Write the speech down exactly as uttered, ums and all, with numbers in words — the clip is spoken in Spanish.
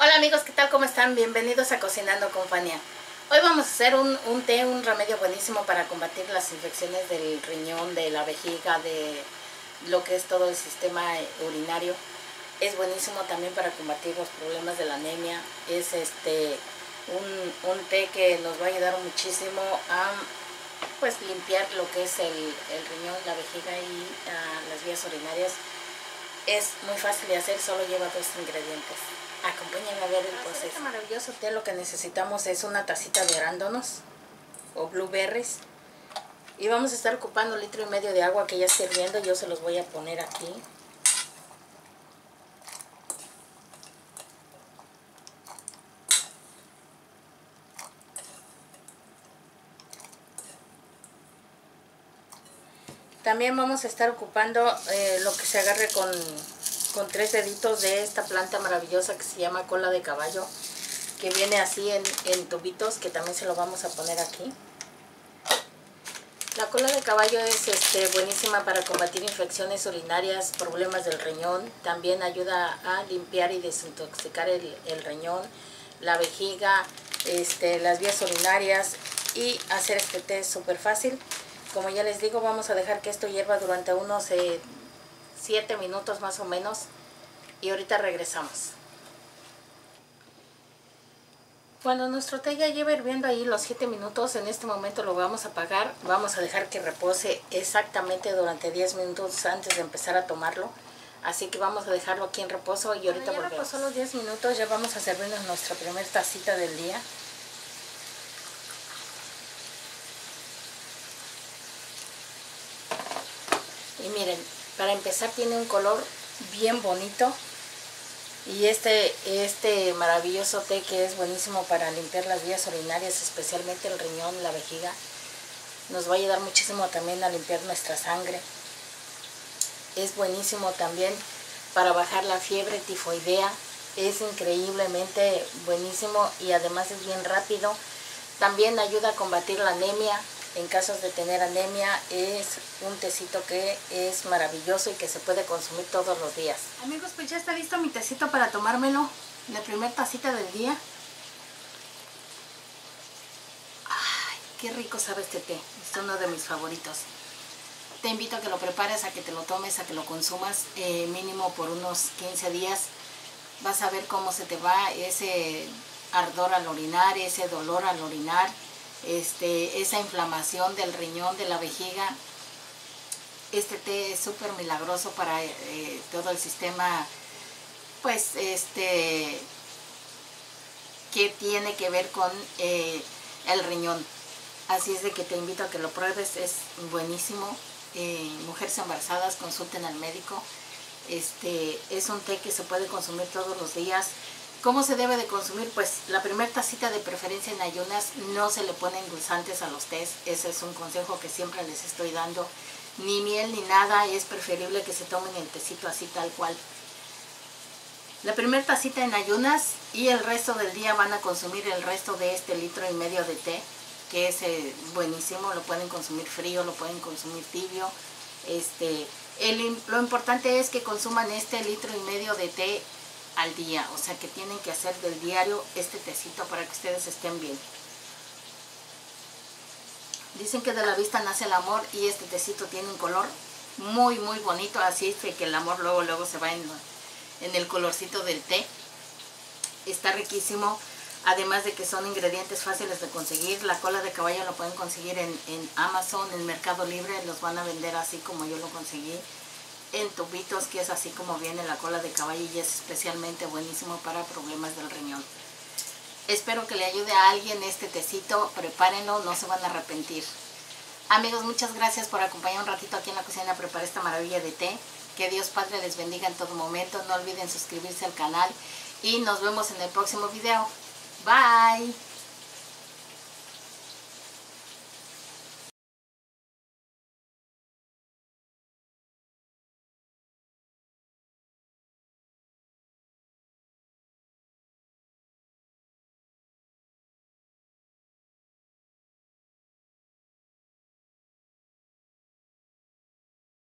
Hola amigos, ¿qué tal? ¿Cómo están? Bienvenidos a Cocinando con Fania. Hoy vamos a hacer un, un té, un remedio buenísimo para combatir las infecciones del riñón, de la vejiga, de lo que es todo el sistema urinario. Es buenísimo también para combatir los problemas de la anemia. Es este un, un té que nos va a ayudar muchísimo a pues limpiar lo que es el, el riñón, la vejiga y uh, las vías urinarias. Es muy fácil de hacer, solo lleva dos ingredientes. Acompáñenme a ver el proceso. Este maravilloso té lo que necesitamos es una tacita de arándanos o blueberries. Y vamos a estar ocupando un litro y medio de agua que ya está hirviendo. Yo se los voy a poner aquí. También vamos a estar ocupando eh, lo que se agarre con, con tres deditos de esta planta maravillosa que se llama cola de caballo, que viene así en, en tubitos, que también se lo vamos a poner aquí. La cola de caballo es este, buenísima para combatir infecciones urinarias, problemas del riñón. También ayuda a limpiar y desintoxicar el, el riñón, la vejiga, este, las vías urinarias, y hacer este té es súper fácil. Como ya les digo, vamos a dejar que esto hierva durante unos siete minutos más o menos, y ahorita regresamos. Cuando nuestro té ya lleve hirviendo ahí los siete minutos, en este momento lo vamos a apagar. Vamos a dejar que repose exactamente durante diez minutos antes de empezar a tomarlo. Así que vamos a dejarlo aquí en reposo y ahorita volvemos. Ya pasó los diez minutos, ya vamos a servirnos nuestra primera tacita del día. Y miren, para empezar tiene un color bien bonito. Y este, este maravilloso té que es buenísimo para limpiar las vías urinarias, especialmente el riñón, la vejiga, nos va a ayudar muchísimo también a limpiar nuestra sangre. Es buenísimo también para bajar la fiebre tifoidea. Es increíblemente buenísimo y además es bien rápido. También ayuda a combatir la anemia. En casos de tener anemia, es un tecito que es maravilloso y que se puede consumir todos los días. Amigos, pues ya está listo mi tecito para tomármelo, la primera tacita del día. Ay, qué rico sabe este té, es uno de mis favoritos. Te invito a que lo prepares, a que te lo tomes, a que lo consumas eh, mínimo por unos quince días. Vas a ver cómo se te va ese ardor al orinar, ese dolor al orinar. Este, esa inflamación del riñón, de la vejiga. Este té es súper milagroso para eh, todo el sistema, pues, este, que tiene que ver con eh, el riñón. Así es de que te invito a que lo pruebes, es buenísimo. Eh, mujeres embarazadas, consulten al médico. Este, es un té que se puede consumir todos los días. ¿Cómo se debe de consumir? Pues la primera tacita de preferencia en ayunas, no se le ponen endulzantes a los tés. Ese es un consejo que siempre les estoy dando. Ni miel ni nada, es preferible que se tomen el tecito así tal cual. La primera tacita en ayunas, y el resto del día van a consumir el resto de este litro y medio de té, que es eh, buenísimo. Lo pueden consumir frío, lo pueden consumir tibio. Este, el, lo importante es que consuman este litro y medio de té al día, o sea que tienen que hacer del diario este tecito para que ustedes estén bien. Dicen que de la vista nace el amor, y este tecito tiene un color muy muy bonito, así es que el amor luego luego se va en, en el colorcito del té. Está riquísimo, además de que son ingredientes fáciles de conseguir. La cola de caballo lo pueden conseguir en, en Amazon, en Mercado Libre, los van a vender así como yo lo conseguí, en tubitos, que es así como viene la cola de caballo, y es especialmente buenísimo para problemas del riñón. Espero que le ayude a alguien este tecito, prepárenlo, no se van a arrepentir. Amigos, muchas gracias por acompañar un ratito aquí en la cocina a preparar esta maravilla de té. Que Dios Padre les bendiga en todo momento. No olviden suscribirse al canal y nos vemos en el próximo video. Bye.